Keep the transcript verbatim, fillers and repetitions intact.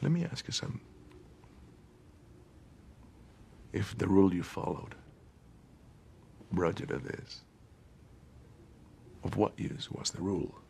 Let me ask you something. If the rule you followed brought you to this, of what use was the rule?